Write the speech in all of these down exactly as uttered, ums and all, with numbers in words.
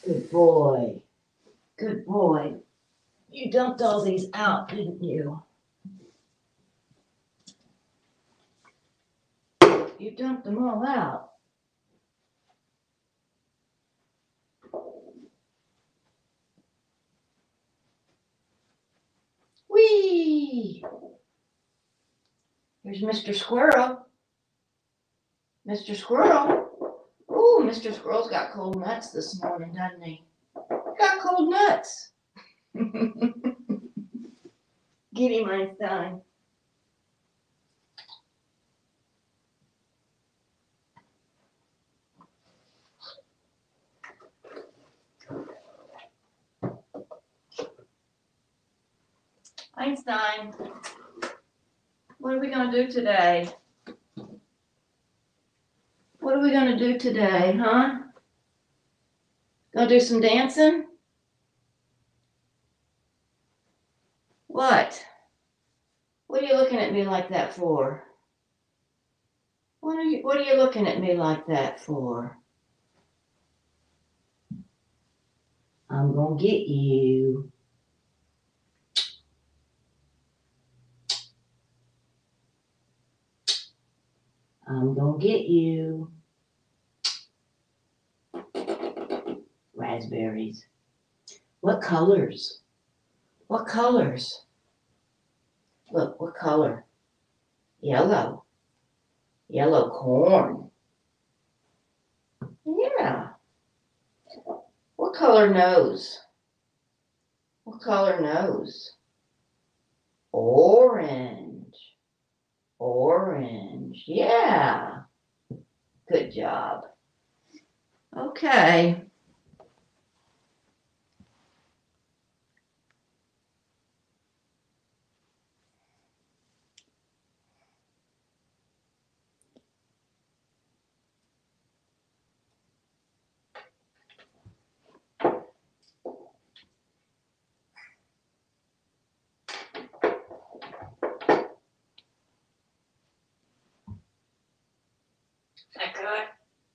Good boy. Good boy. You dumped all these out, didn't you? You dumped them all out. Whee! Here's Mister Squirrel. Mister Squirrel. Ooh, Mister Squirrel's got cold nuts this morning, doesn't he? Got cold nuts. Get him, Einstein. Einstein, what are we going to do today? What are we going to do today, huh? Gonna do some dancing? What? What are you looking at me like that for? What are you, what are you looking at me like that for? I'm gonna get you. I'm gonna get you. Raspberries. What colors? What colors? Look, what color? Yellow. Yellow corn. Yeah. What color nose? What color nose? Orange. Orange. Yeah. Good job. Okay. That good?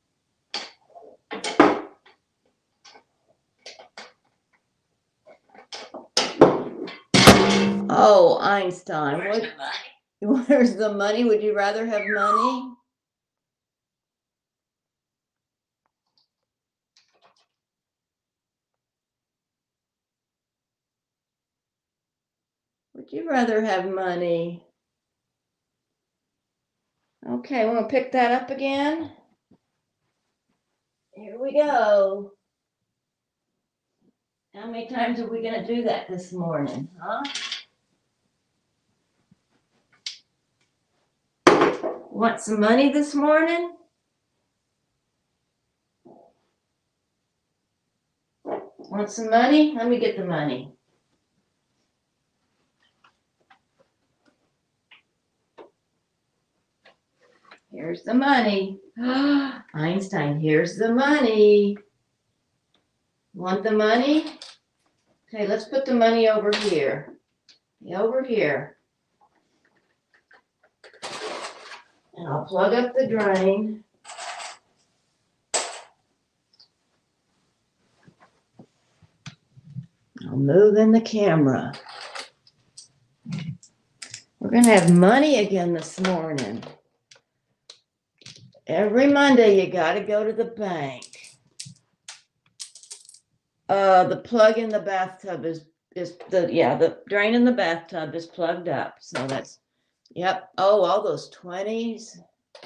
Oh, Einstein. Where's What, the money? where's the money? Would you rather have money? Would you rather have money? Okay, we're going to pick that up again. Here we go. How many times are we going to do that this morning, huh? Want some money this morning? Want some money? Let me get the money. Here's the money. Einstein, here's the money. Want the money? Okay, let's put the money over here. Over here. And I'll plug up the drain. I'll move in the camera. We're going to have money again this morning. Every Monday, you got to go to the bank. Uh, the plug in the bathtub is, is the, yeah, the drain in the bathtub is plugged up. So that's, yep. Oh, all those twenties.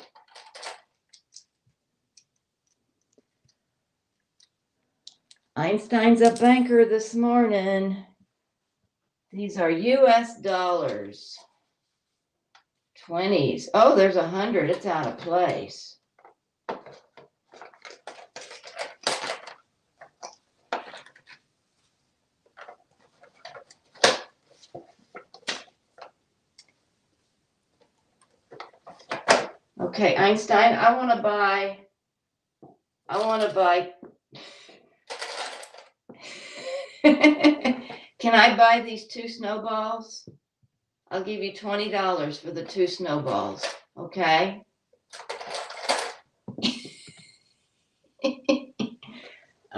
Einstein's a banker this morning. These are U S dollars. twenties. Oh, there's a hundred. It's out of place. Okay, Einstein, I want to buy, I want to buy, can I buy these two snowballs? I'll give you twenty dollars for the two snowballs, okay?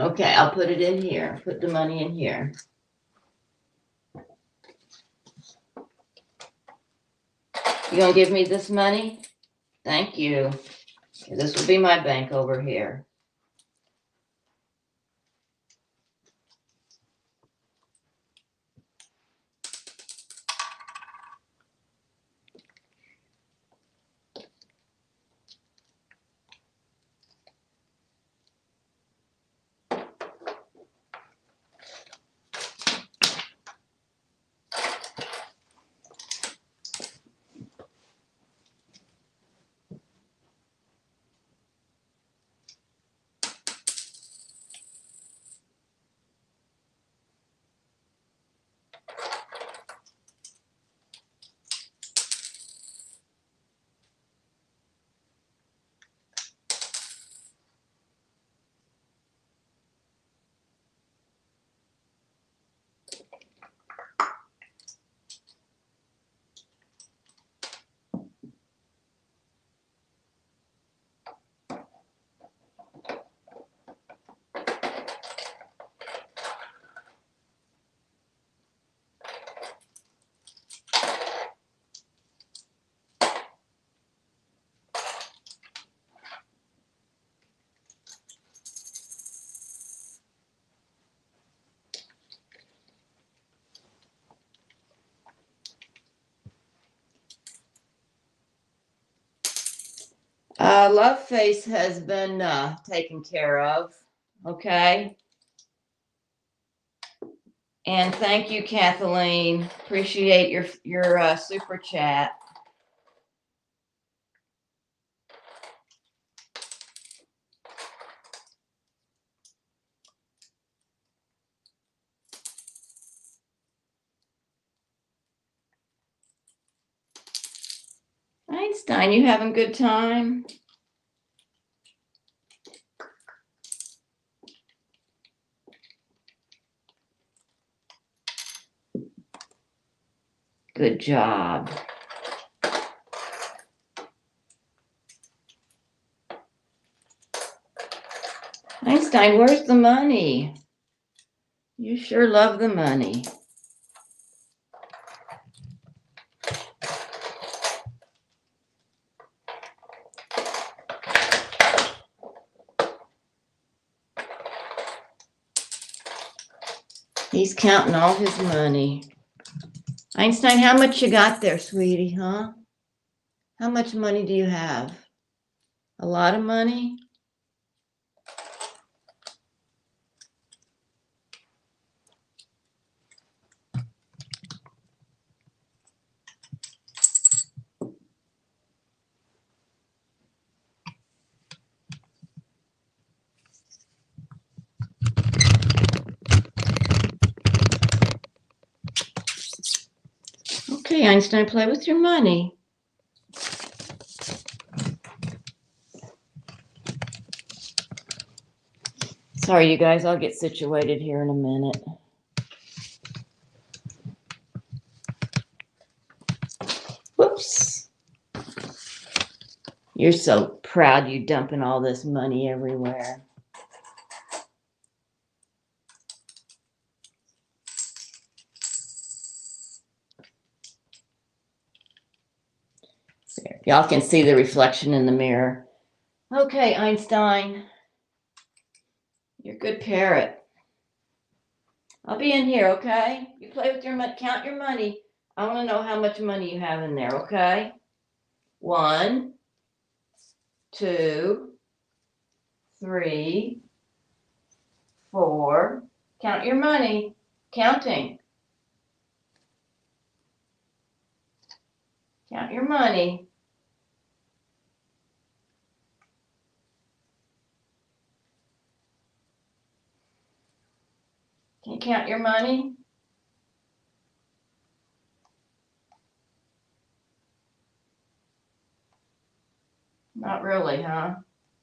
Okay, I'll put it in here. Put the money in here. You gonna give me this money? Thank you. This will be my bank over here. Uh, Love Face has been uh, taken care of. Okay. And thank you, Kathleen. Appreciate your your uh, super chat. Einstein, you having a good time? Good job. Einstein, where's the money? You sure love the money. He's counting all his money. Einstein, how much you got there, sweetie, huh? How much money do you have? A lot of money? Okay, Einstein, play with your money. Sorry, you guys, I'll get situated here in a minute. Whoops. You're so proud you dumping all this money everywhere. There. Y'all can see the reflection in the mirror. Okay, Einstein. You're a good parrot. I'll be in here, okay? You play with your money, count your money. I want to know how much money you have in there, okay? One, two, three, four. Count your money. Counting. Count your money. Can you count your money? Not really, huh?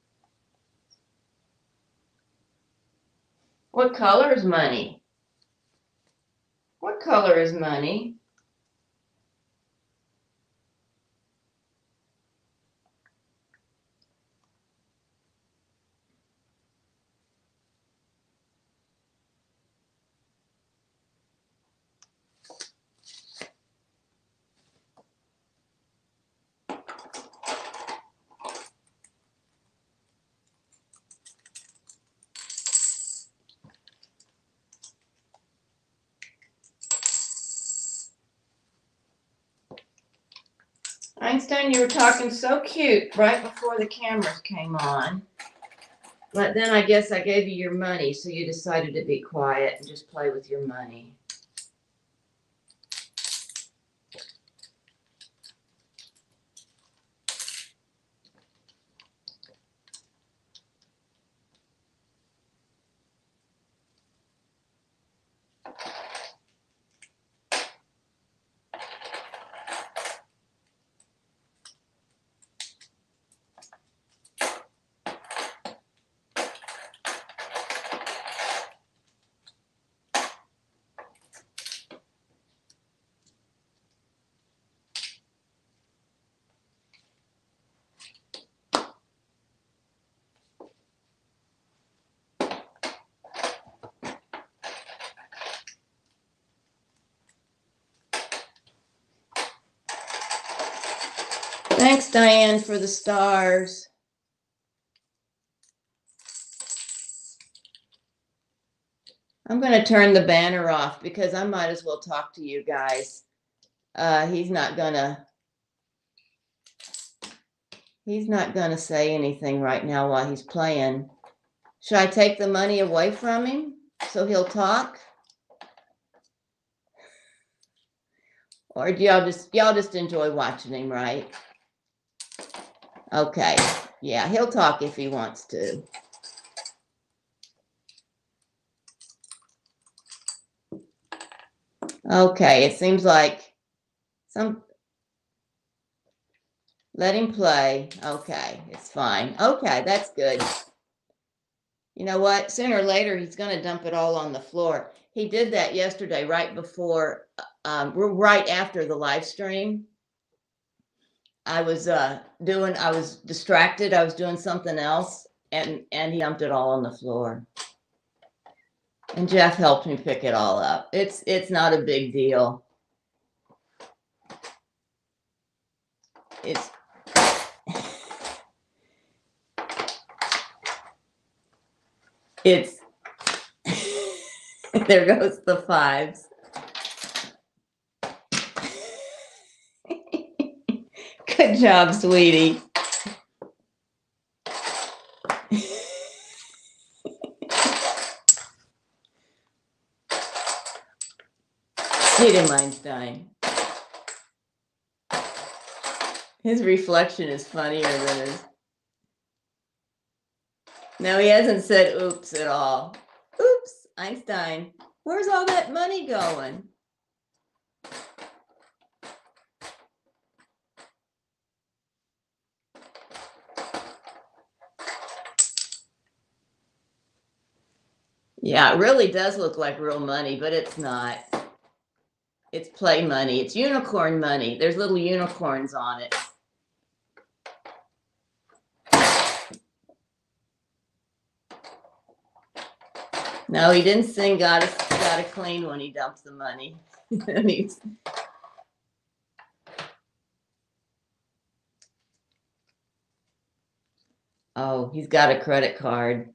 What color is money? What color is money? Einstein, you were talking so cute right before the cameras came on. But then I guess I gave you your money, so you decided to be quiet and just play with your money. Thanks, Diane, for the stars. I'm going to turn the banner off because I might as well talk to you guys. Uh, he's not going to, he's not going to say anything right now while he's playing. Should I take the money away from him so he'll talk? Or do y'all just, y'all just enjoy watching him, right? Okay. Yeah, he'll talk if he wants to. Okay, it seems like some, let him play. Okay, it's fine. Okay, that's good. You know what? Sooner or later, he's going to dump it all on the floor. He did that yesterday, right before, um, right after the live stream. I was uh, doing, I was distracted. I was doing something else, and, and he dumped it all on the floor. And Jeff helped me pick it all up. It's, it's not a big deal. It's, it's, there goes the fives. Good job, sweetie. Get him, Einstein. His reflection is funnier than his. No, he hasn't said oops at all. Oops, Einstein. Where's all that money going? Yeah, it really does look like real money, but it's not. It's play money. It's unicorn money. There's little unicorns on it. No, he didn't sing Got a, got a Clean when he dumps the money. He's, oh, he's got a credit card.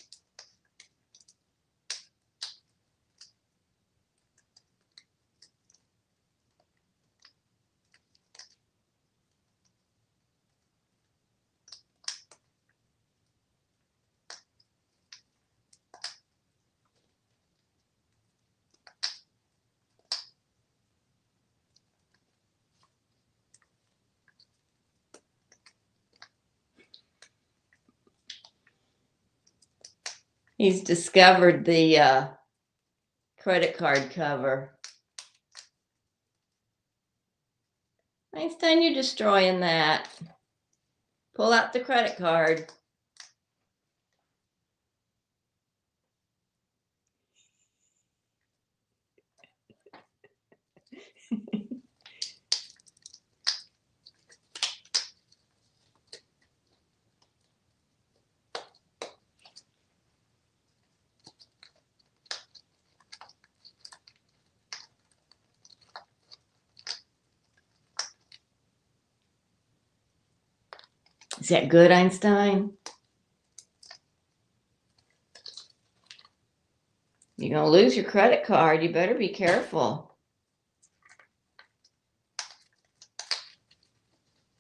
He's discovered the uh, credit card cover. Einstein, you're destroying that. Pull out the credit card. Is that good, Einstein? You're going to lose your credit card. You better be careful.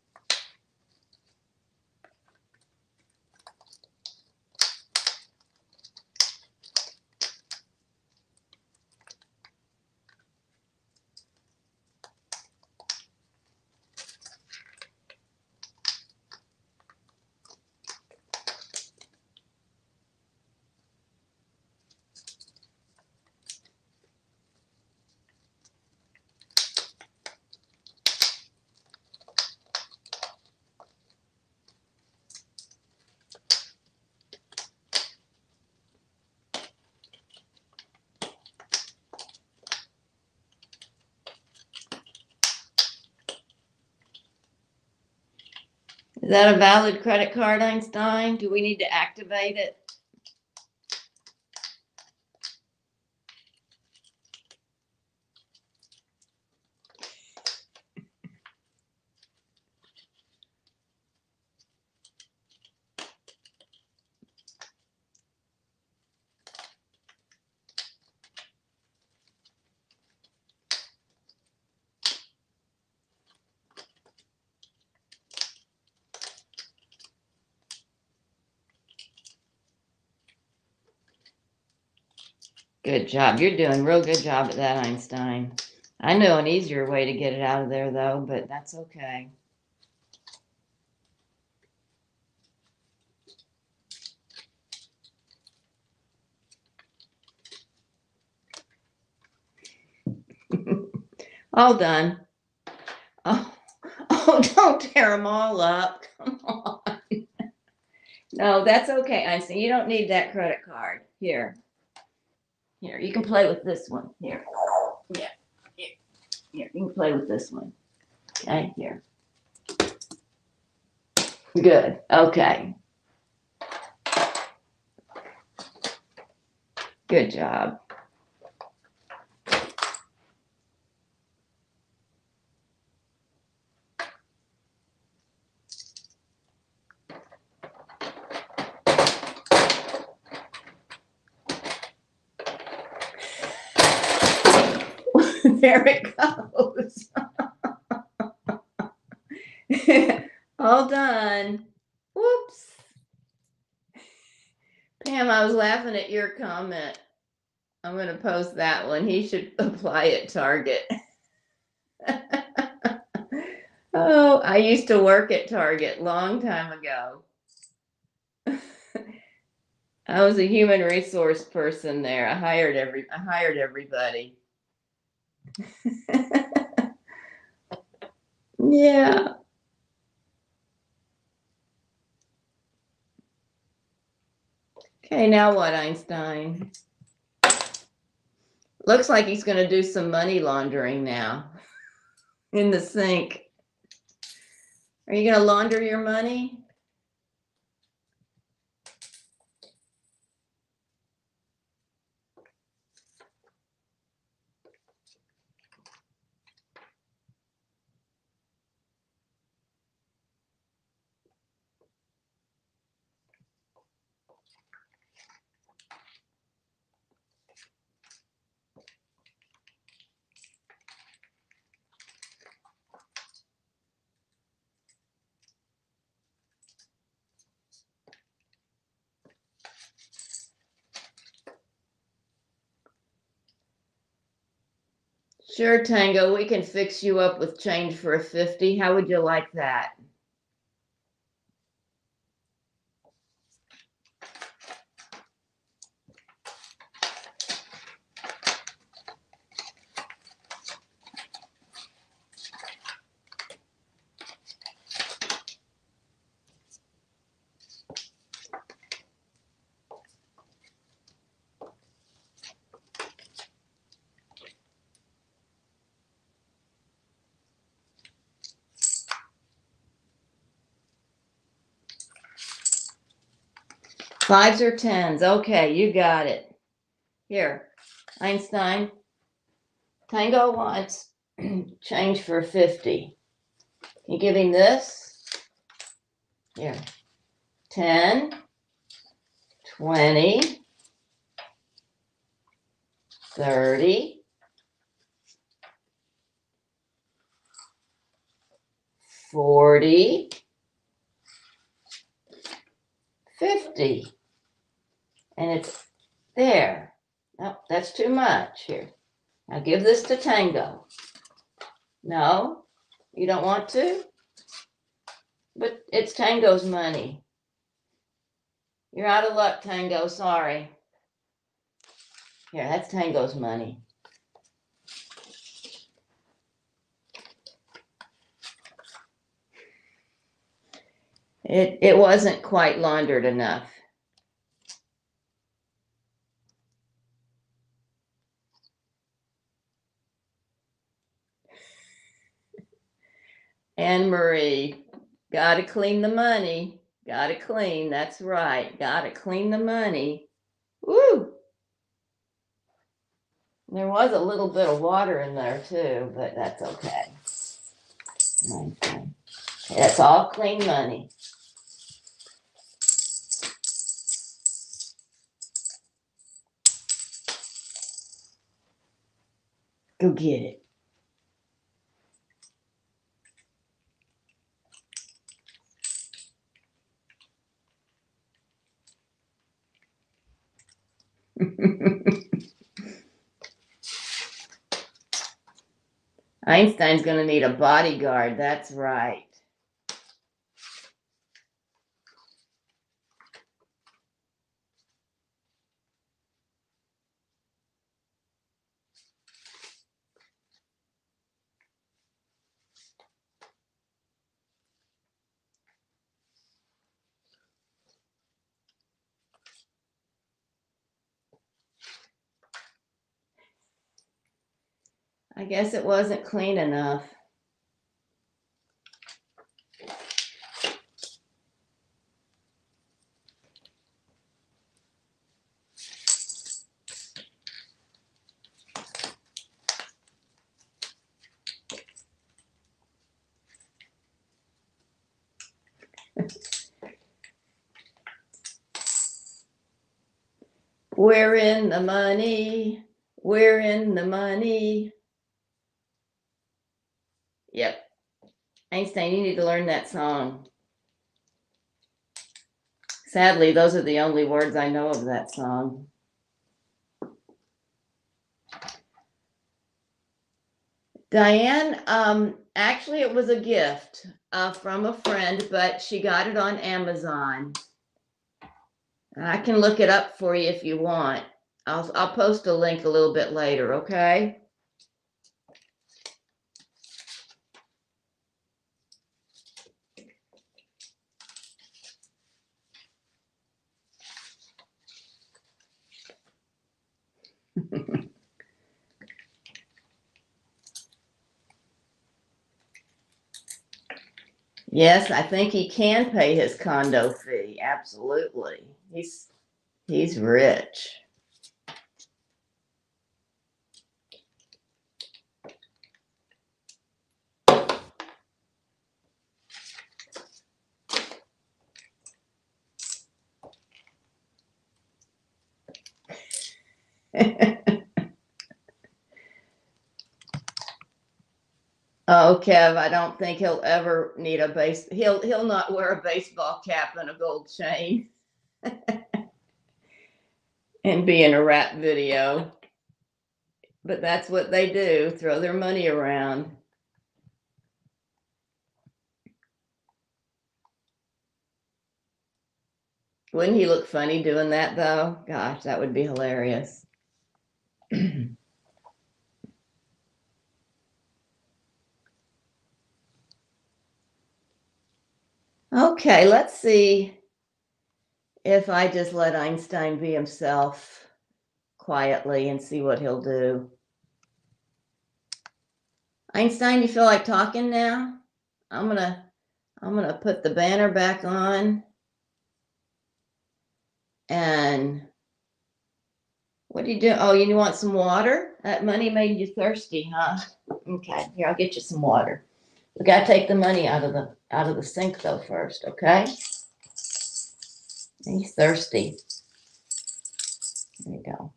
Is that a valid credit card, Einstein? Do we need to activate it? Good job. You're doing a real good job at that, Einstein. I know an easier way to get it out of there, though, but that's okay. All done. Oh, oh, don't tear them all up. Come on. No, that's okay, Einstein. You don't need that credit card. Here. Here, you can play with this one. Here. Yeah. Here. Here, you can play with this one. Okay, here. Good. Okay. Good job. There it goes. All done. Whoops. Pam, I was laughing at your comment. I'm going to post that one. He should apply at Target. Oh, I used to work at Target long time ago. I was a human resource person there. I hired every I hired everybody. Yeah. Okay, now what, Einstein? Looks like he's going to do some money laundering now in the sink. Are you going to launder your money? Sure, Tango, we can fix you up with change for a fifty. How would you like that? Fives or tens? Okay, you got it. Here, Einstein. Tango wants change for fifty. You give him this? Here. ten, twenty, thirty, forty, fifty. And it's there. No, that's too much. Here. Now give this to Tango. No, you don't want to? But it's Tango's money. You're out of luck, Tango. Sorry. Here, that's Tango's money. It, it wasn't quite laundered enough. Anne Marie, Gotta clean the money. Gotta clean. That's right. Gotta clean the money. Woo! There was a little bit of water in there too, but that's okay. Okay. That's all clean money. Go get it. Einstein's going to need a bodyguard. That's right. I guess it wasn't clean enough. We're in the money. We're in the money. Yep. Einstein, you need to learn that song. Sadly, those are the only words I know of that song. Diane, um, actually, it was a gift uh, from a friend, but she got it on Amazon. I can look it up for you if you want. I'll, I'll post a link a little bit later, okay? Yes, I think he can pay his condo fee. Absolutely. He's he's rich. Oh, Kev, I don't think he'll ever need a base. He'll he'll not wear a baseball cap and a gold chain and be in a rap video. But that's what they do, throw their money around. Wouldn't he look funny doing that though? Gosh, that would be hilarious. Okay, let's see if I just let Einstein be himself quietly and see what he'll do. Einstein, you feel like talking now? I'm gonna I'm gonna put the banner back on. And what do you do? Oh, you want some water? That money made you thirsty, huh? Okay, here, I'll get you some water. We gotta take the money out of the out of the sink though first, okay? He's thirsty. There you go.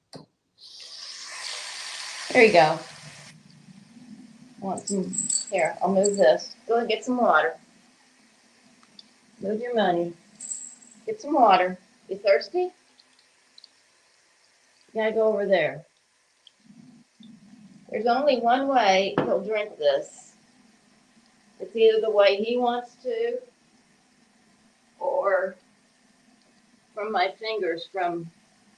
There you go. Want some? Here, I'll move this. Go and get some water. Move your money. Get some water. You thirsty? You gotta go over there. There's only one way he'll drink this. It's either the way he wants to, or from my fingers from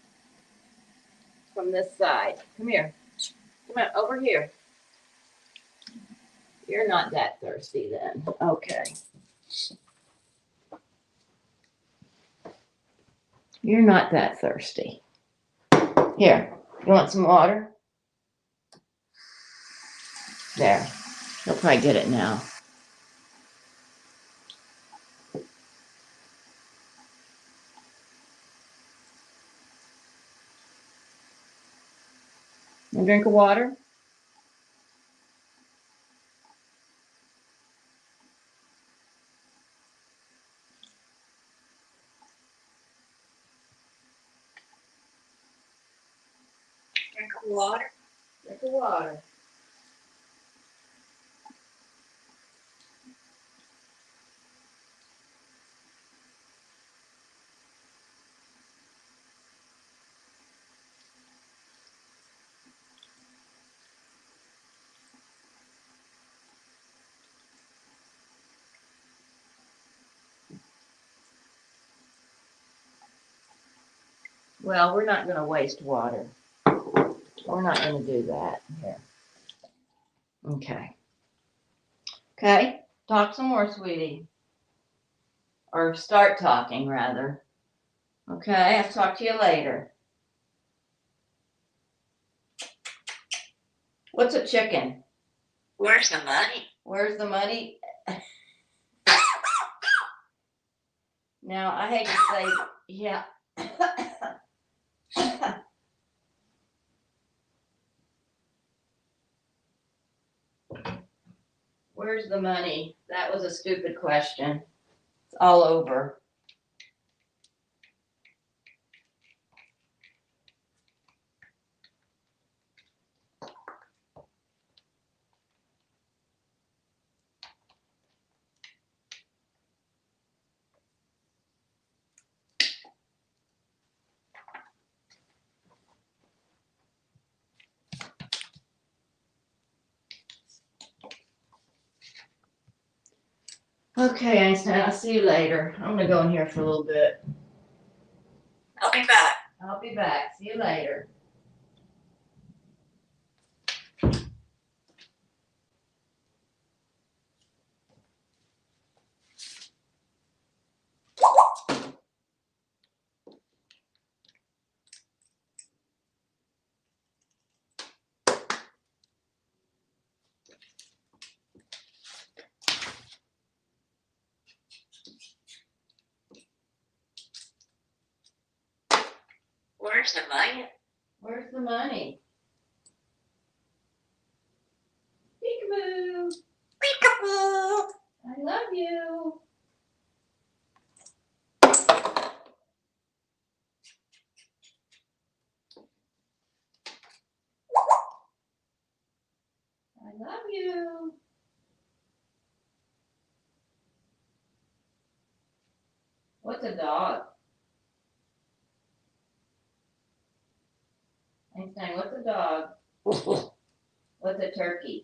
from this side. Come here. Come on, over here. You're not that thirsty then. Okay. You're not that thirsty. Here, you want some water? There. He'll probably get it now. A drink of water? Drink of water. Drink of water. Well, we're not going to waste water. We're not going to do that here. Okay. Okay. Talk some more, sweetie. Or start talking, rather. Okay. I'll talk to you later. What's a chicken? Where's the money? Where's the money? Now, I hate to say, yeah. Where's the money? That was a stupid question. It's all over. Okay, Einstein, I'll see you later. I'm going to go in here for a little bit. I'll be back. I'll be back. See you later. Where's the money? Where's the money? Peekaboo. Peekaboo. I love you. I love you. What's a dog? Einstein, what's a dog? What's a turkey?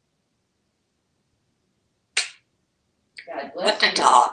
God bless What's a you. dog?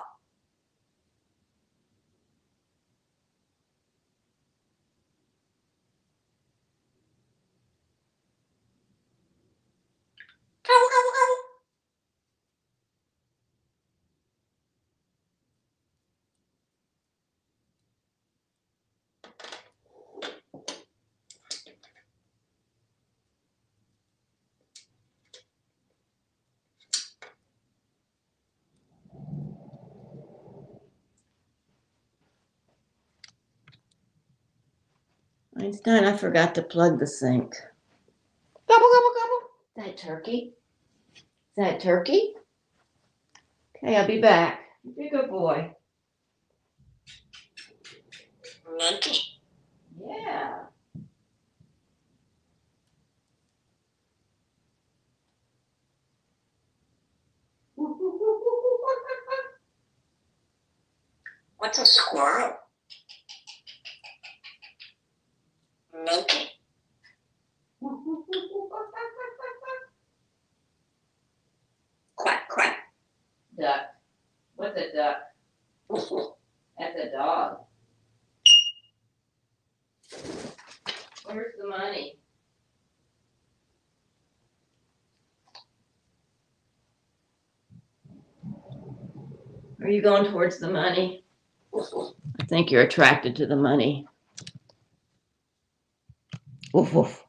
Einstein, I forgot to plug the sink. Gobble, gobble, gobble. Is that turkey? Is that turkey? Okay, I'll be back. Be a good boy. Monkey. Yeah. What's a squirrel? Monkey. Quack, quack. Duck. What's a duck? That's a dog. Where's the money? Are you going towards the money? I think you're attracted to the money. Woof, woof.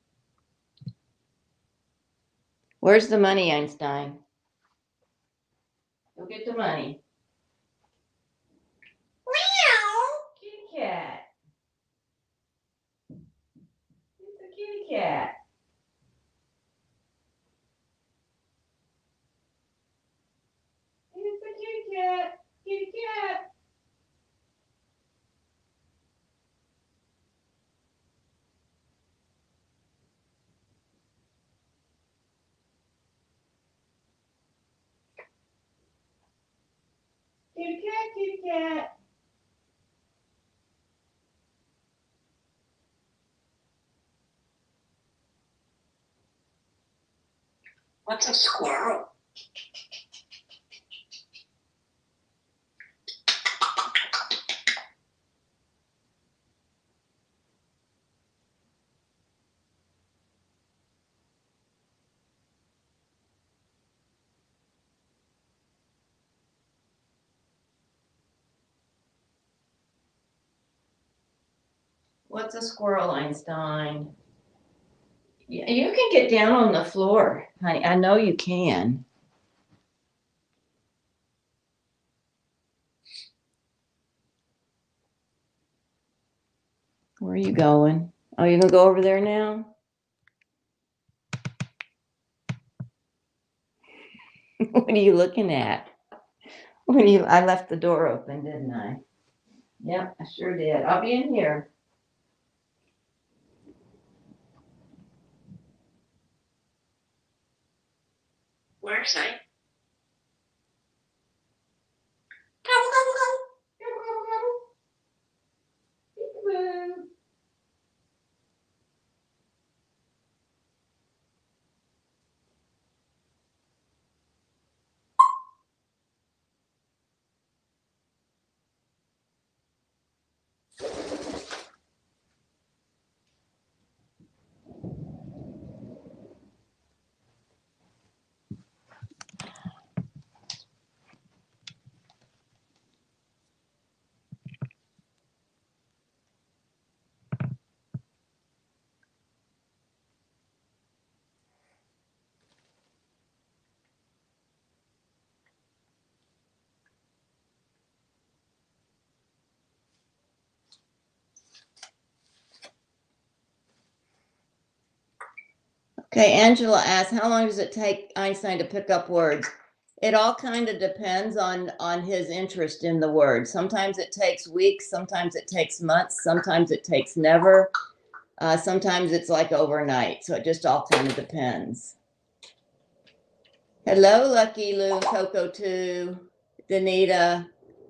Where's the money, Einstein? Go get the money. Meow. Kitty cat. It's a kitty cat. kitty cat. What's a squirrel? What's a squirrel, Einstein? Yeah, you can get down on the floor, honey. I know you can. Where are you going? Oh, you gonna go over there now? What are you looking at? When you, I left the door open, didn't I? Yep, I sure did. I'll be in here. Where's I? Okay, Angela asked, how long does it take Einstein to pick up words? It all kind of depends on on his interest in the word. Sometimes it takes weeks, sometimes it takes months, sometimes it takes never. Uh, sometimes it's like overnight. So it just all kind of depends. Hello, Lucky Lou, Coco two, Danita.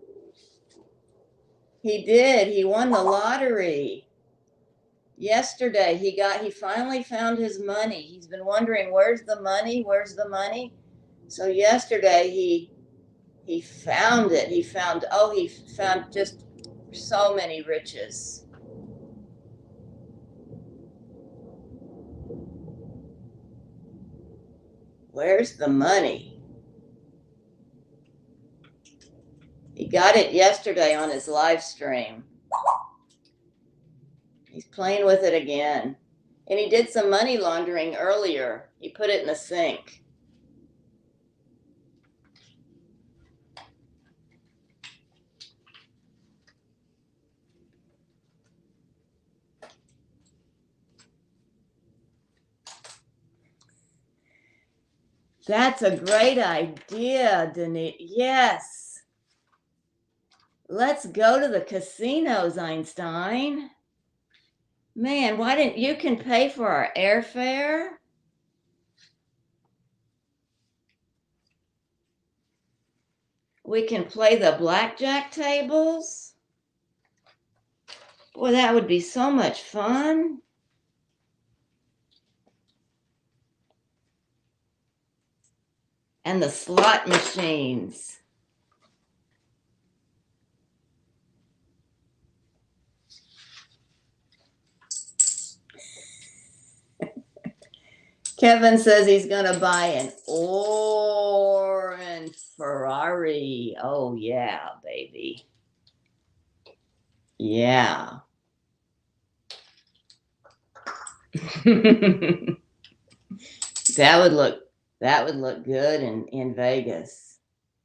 He did. He won the lottery. Yesterday, he got, he finally found his money. He's been wondering, where's the money? Where's the money? So yesterday he he found it. He found, oh, he found just so many riches. Where's the money? He got it yesterday on his live stream. He's playing with it again. And he did some money laundering earlier. He put it in the sink. That's a great idea, Denise. Yes. Let's go to the casinos, Einstein. Man, why didn't you can pay for our airfare? We can play the blackjack tables. Boy, that would be so much fun. And the slot machines. Kevin says he's going to buy an orange Ferrari. Oh, yeah, baby. Yeah. That would look that would look good in, in Vegas.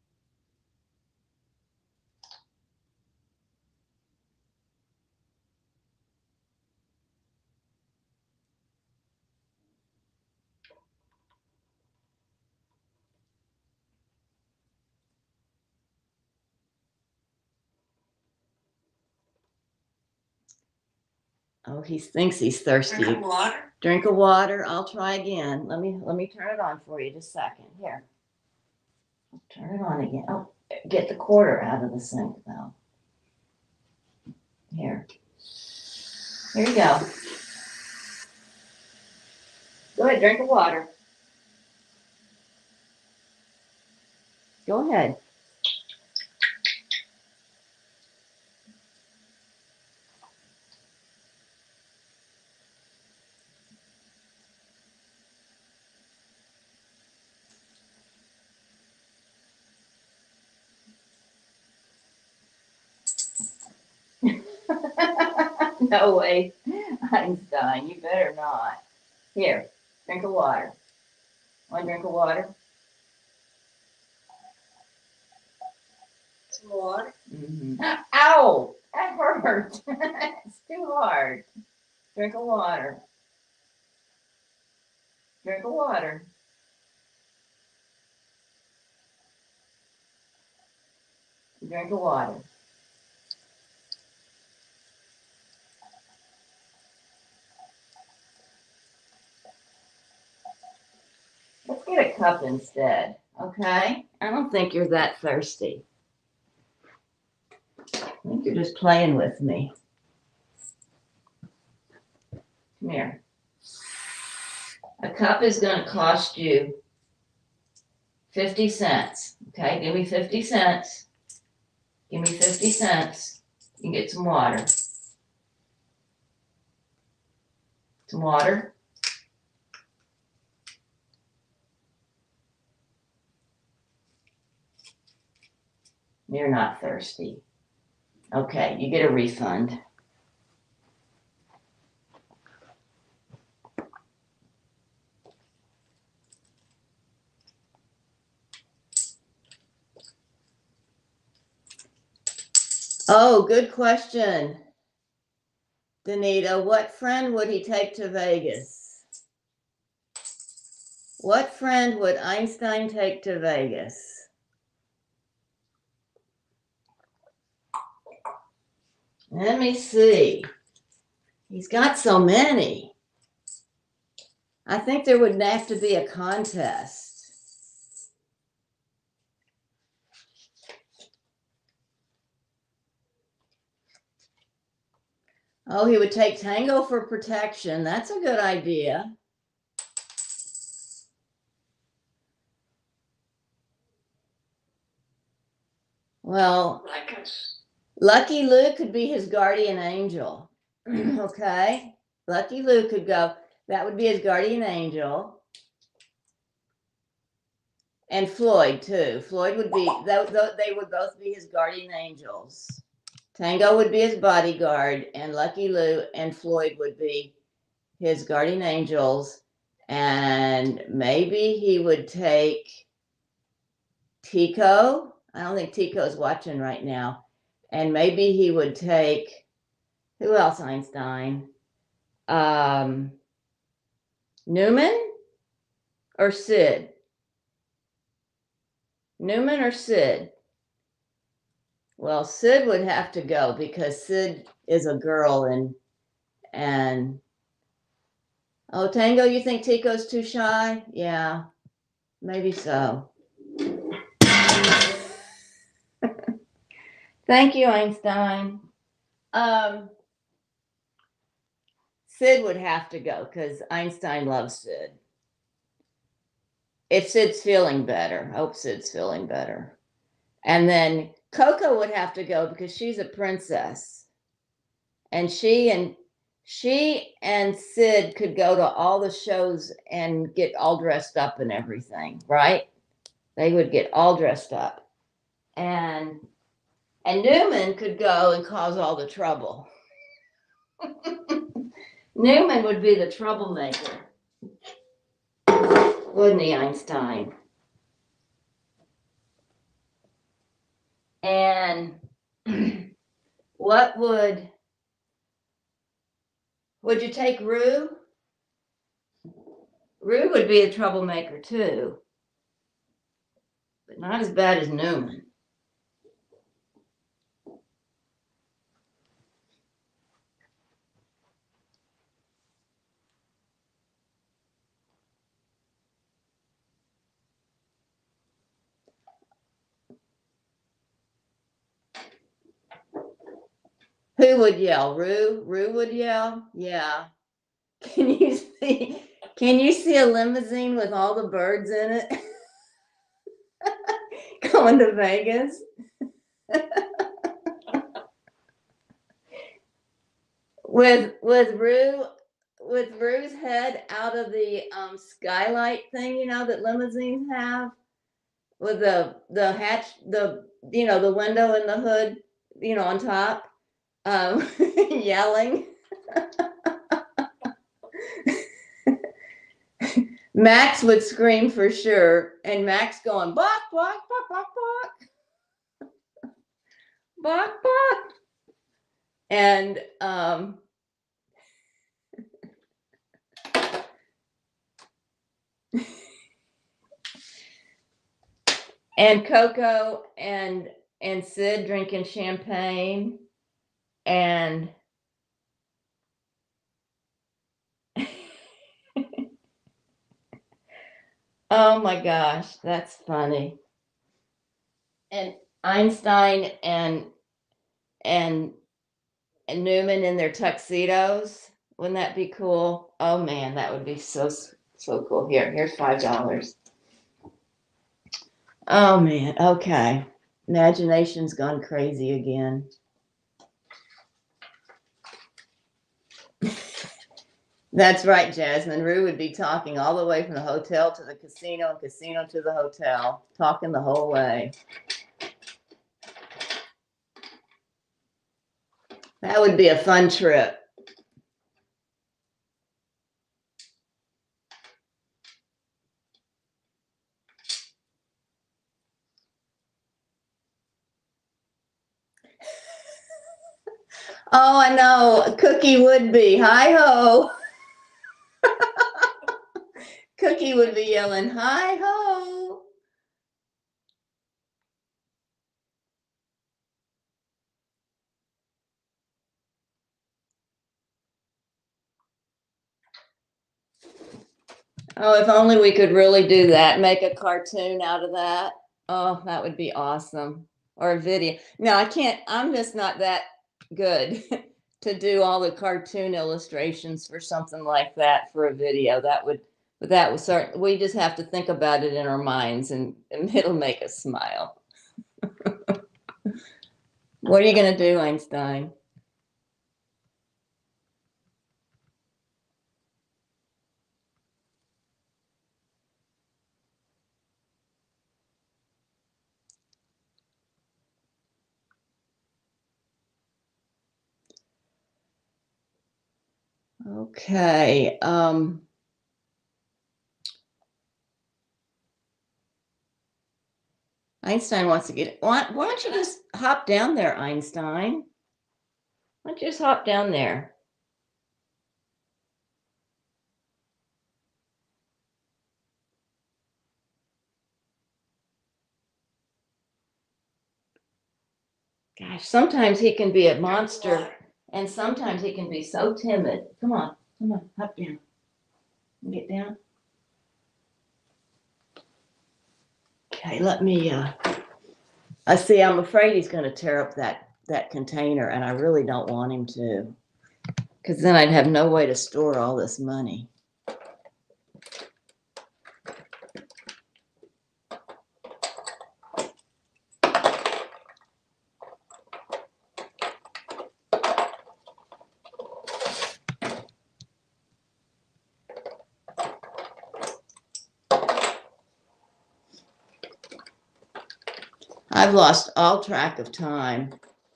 Oh, he thinks he's thirsty. Drink water. Drink of water. I'll try again. Let me let me turn it on for you just a second. Here. I'll turn it on again. Oh, get the quarter out of the sink though. Here. Here you go. Go ahead, drink of water. Go ahead. No way, Einstein, you better not. Here, drink of water. Want a drink of water? Some water. Mm-hmm. Ow! That hurt. It's too hard. Drink of water. Drink of water. Drink of water. Let's get a cup instead, okay? I don't think you're that thirsty. I think you're just playing with me. Come here. A cup is going to cost you fifty cents, okay? Give me fifty cents. Give me fifty cents. You can get some water. Some water. You're not thirsty. Okay, you get a refund. Oh, good question. Danita, what friend would he take to Vegas? What friend would Einstein take to Vegas? Let me see. He's got so many. I think there would have to be a contest. Oh, he would take Tango for protection. That's a good idea. Well, Like us. Lucky Luke could be his guardian angel. Okay. Lucky Luke could go. That would be his guardian angel. And Floyd, too. Floyd would be, they would both be his guardian angels. Tango would be his bodyguard, and Lucky Luke and Floyd would be his guardian angels. And maybe he would take Tico. I don't think Tico's watching right now. And maybe he would take, who else, Einstein? Um, Newman or Sid? Newman or Sid? Well, Sid would have to go because Sid is a girl and, and, oh, Tango, you think Tico's too shy? Yeah, maybe so. Thank you, Einstein. Um, Sid would have to go because Einstein loves Sid. If Sid's feeling better, I hope Sid's feeling better. And then Coco would have to go because she's a princess. And she and she and Sid could go to all the shows and get all dressed up and everything, right? They would get all dressed up. And and Newman could go and cause all the trouble. Newman would be the troublemaker. Wouldn't he, Einstein? And what would, would you take Rue? Rue would be a troublemaker too, but not as bad as Newman. Who would yell? Rue? Rue would yell? Yeah. Can you see? Can you see a limousine with all the birds in it going to Vegas? with with Rue with Rue's head out of the um, skylight thing, you know, that limousines have, with the the hatch, the you know, the window and the hood, you know, on top, um, yelling. Max would scream for sure, and Max going bark, bark, bark, bark, bark, bark, bark, and um, and Coco and and Sid drinking champagne, and oh my gosh, that's funny. And Einstein and and and Newman in their tuxedos. Wouldn't that be cool? Oh man, that would be so so cool. Here, here's five dollars. Oh man, okay. Imagination's gone crazy again. That's right, Jasmine. Rue would be talking all the way from the hotel to the casino and casino to the hotel, talking the whole way. That would be a fun trip. Oh, I know. Cookie would be. Hi ho. Cookie would be yelling, hi ho. Oh, if only we could really do that. Make a cartoon out of that. Oh, that would be awesome. Or a video. No, I can't. I'm just not that good to do all the cartoon illustrations for something like that for a video. That would, but that was certain. We just have to think about it in our minds, and, and it'll make us smile. What are you going to do, Einstein? Okay. Um, Einstein wants to get. Why, why don't you just hop down there, Einstein? Why don't you just hop down there? Gosh, sometimes he can be a monster, and sometimes he can be so timid. Come on, come on, hop down. Get down. Okay, let me. Uh, I see. I'm afraid he's going to tear up that that container, and I really don't want him to, because then I'd have no way to store all this money. I've lost all track of time.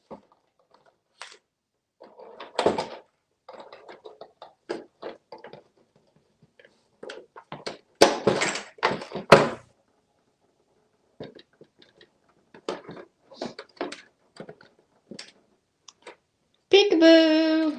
Peekaboo.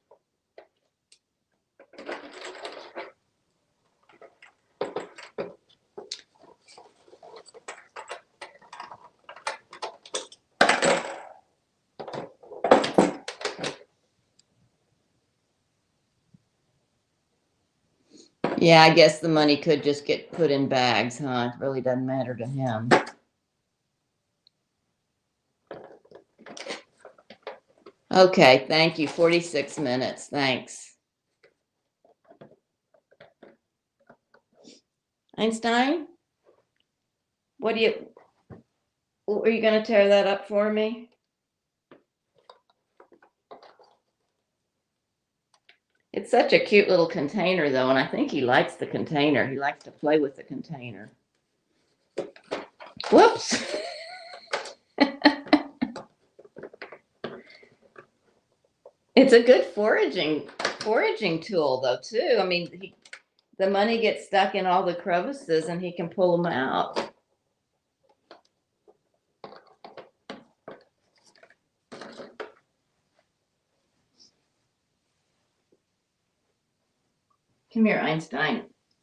Yeah, I guess the money could just get put in bags, huh? It really doesn't matter to him. Okay, thank you. forty-six minutes. Thanks. Einstein, what do you, are you going to tear that up for me? It's such a cute little container, though, and I think he likes the container. He likes to play with the container. Whoops. It's a good foraging foraging tool, though, too. I mean, he, the money gets stuck in all the crevices, and he can pull them out. Come here, Einstein.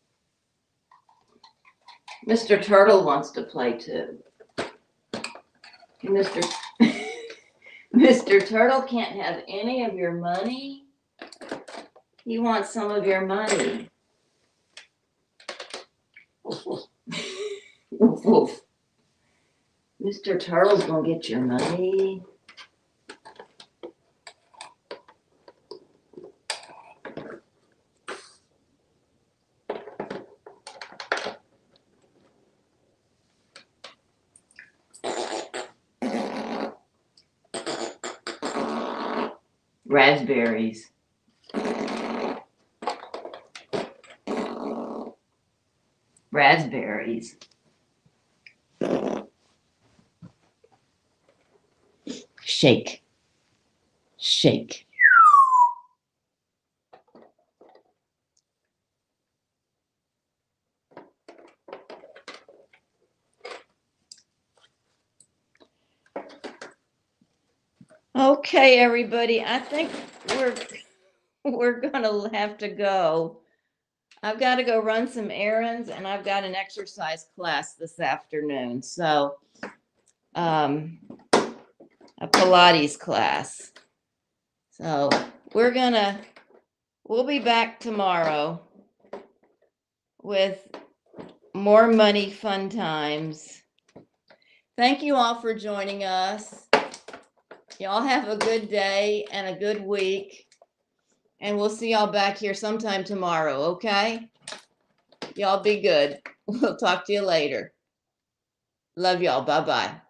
Mister Turtle wants to play, too. Mister Mister Turtle can't have any of your money. He wants some of your money. Woof, woof. Mister Turtle's gonna get your money. Raspberries. Raspberries. Shake. Shake. Okay, everybody, I think we're we're gonna have to go. I've got to go run some errands, and I've got an exercise class this afternoon. So, um, a Pilates class. So we're gonna, we'll be back tomorrow with more money fun times. Thank you all for joining us. Y'all have a good day and a good week. And we'll see y'all back here sometime tomorrow, okay? Y'all be good. We'll talk to you later. Love y'all. Bye-bye.